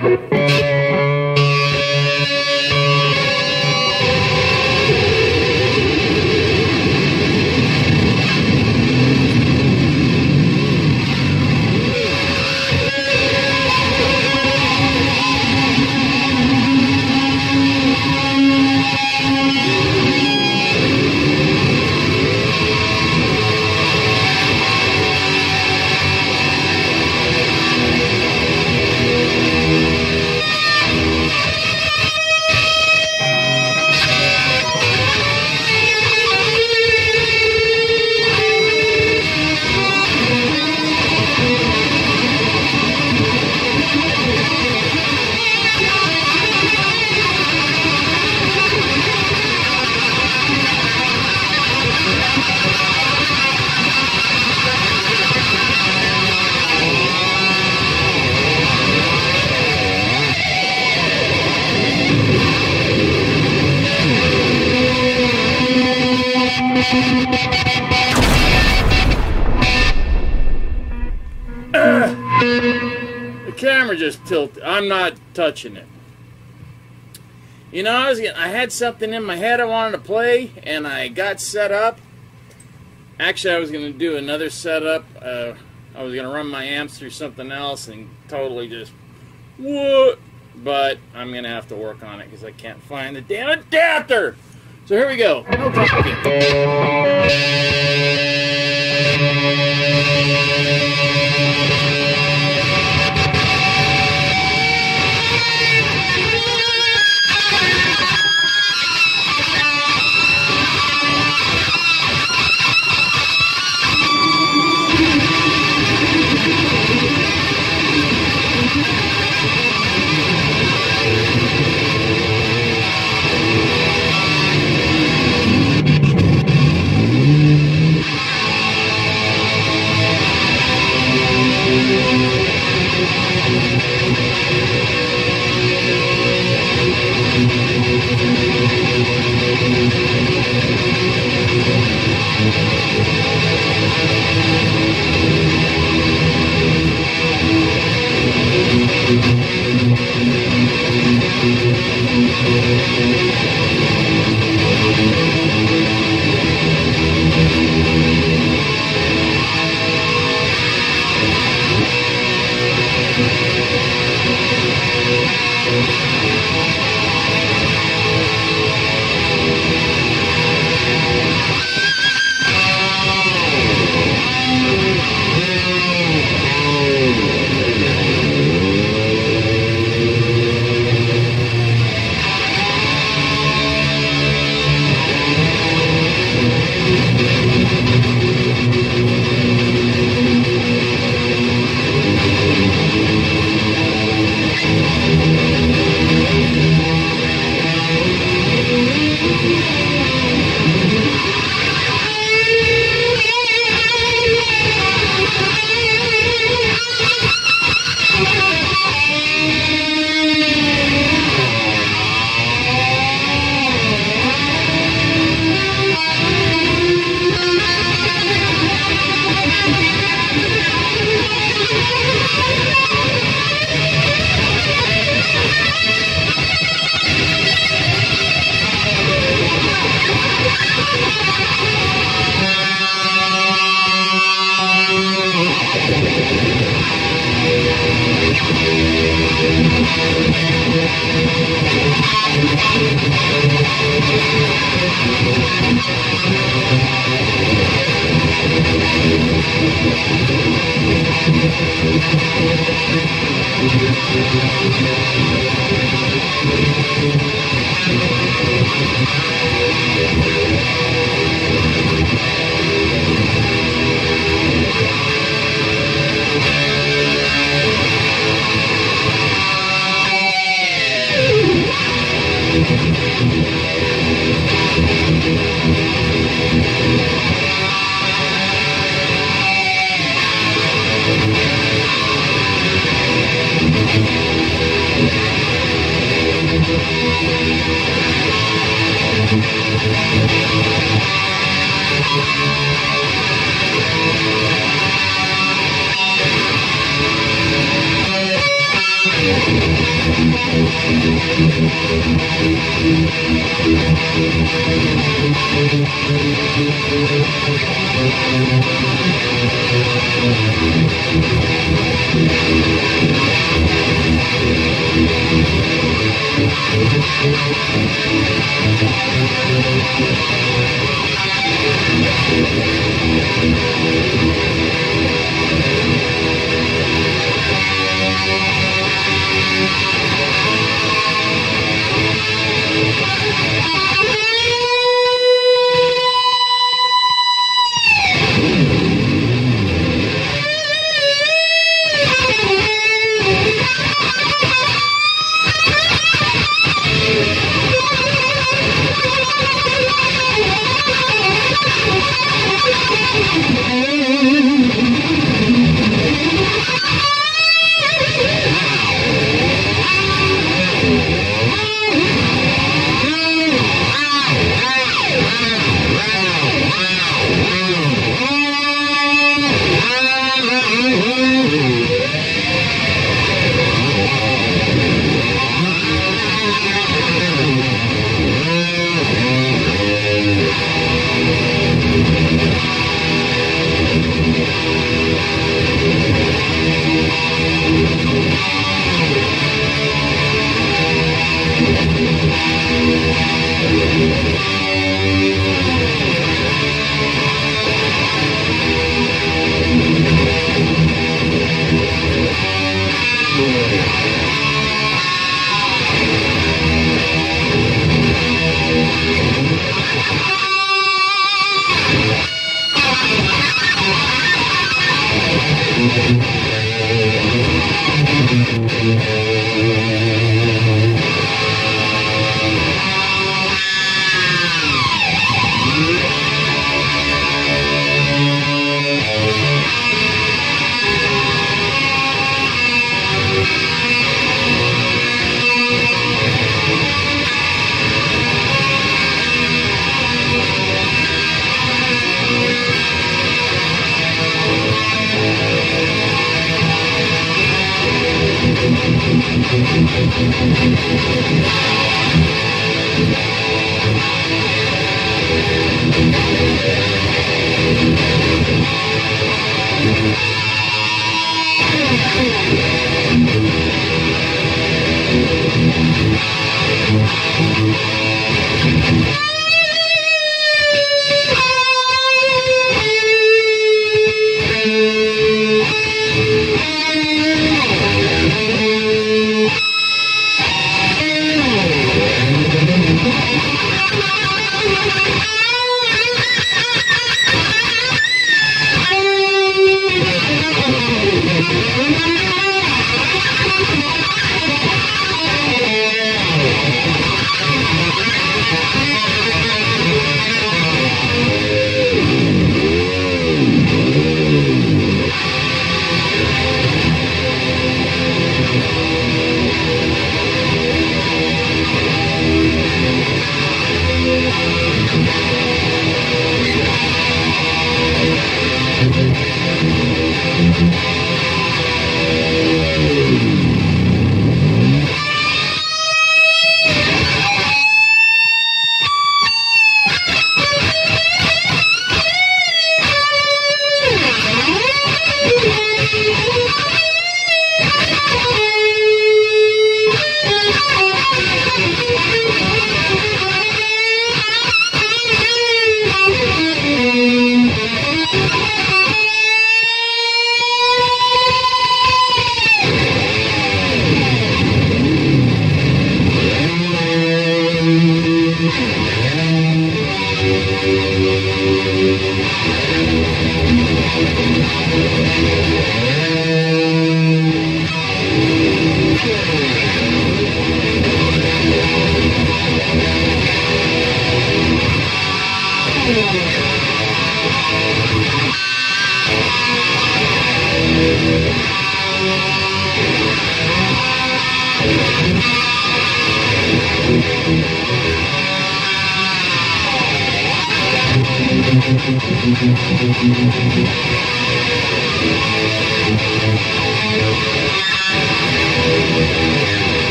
The camera just tilted. I'm not touching it. You know, I had something in my head I wanted to play, and I got set up. Actually, I was going to do another setup. I was going to run my amps through something else and totally just, what? But I'm going to have to work on it because I can't find the damn adapter. So here we go. No talking.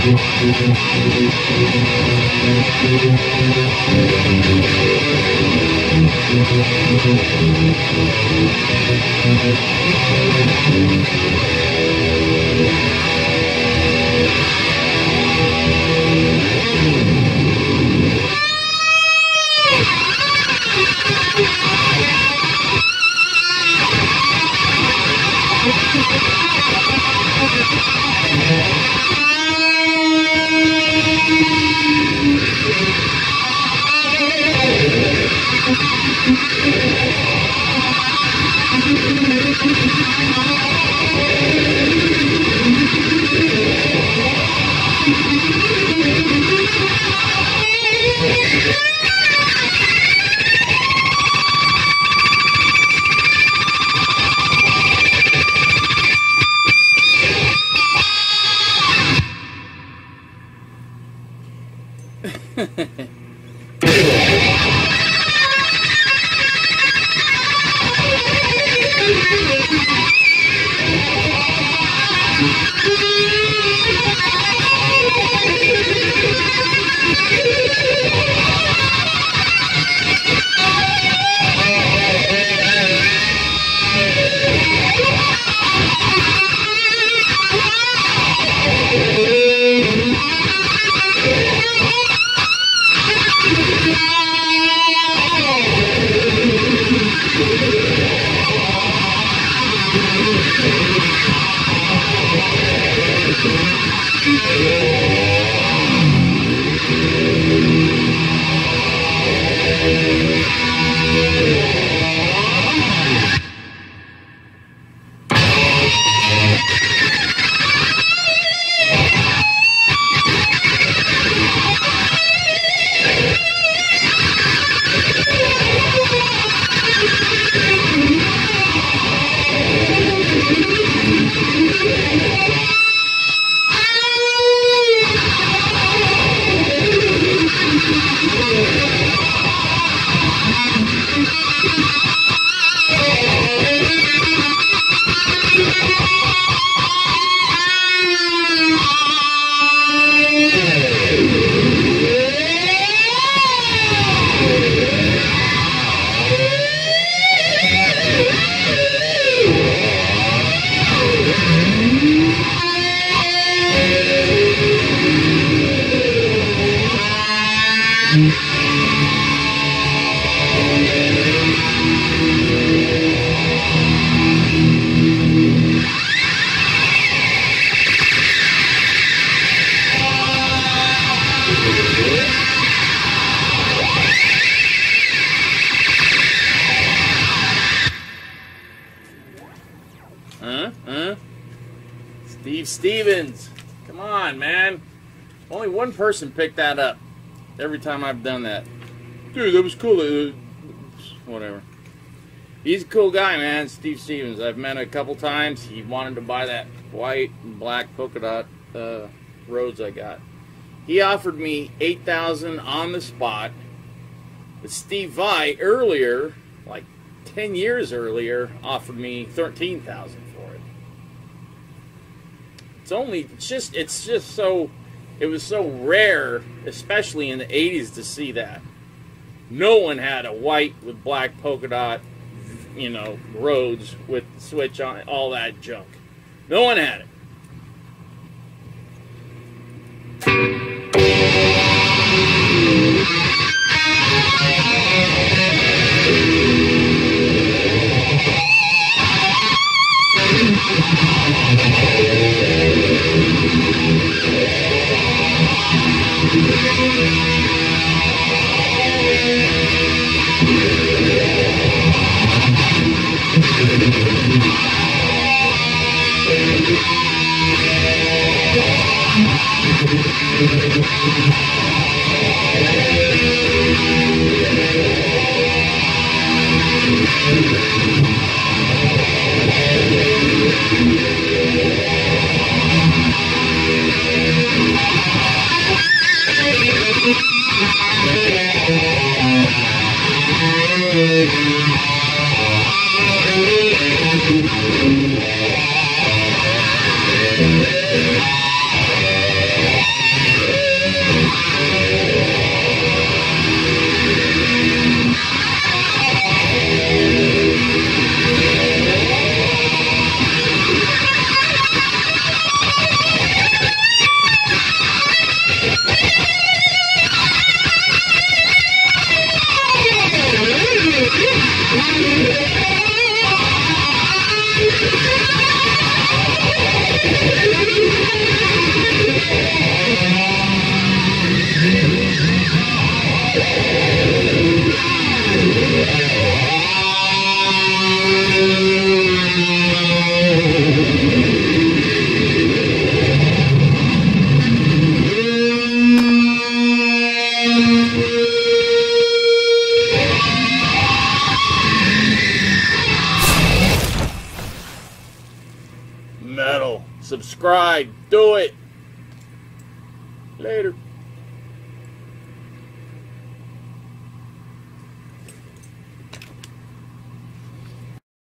Steve Stevens. Come on, man. Only one person picked that up every time I've done that. Dude, that was cool. Whatever. He's a cool guy, man. Steve Stevens. I've met him a couple times. He wanted to buy that white and black polka dot Rhodes I got. He offered me $8,000 on the spot. But Steve Vai earlier, like 10 years earlier, offered me $13,000 for it. It's just so, it was so rare, especially in the 80s, to see that. No one had a white with black polka dot, you know, Rhodes with the switch on it, all that junk. No one had it. Metal. Subscribe. Do it. Later.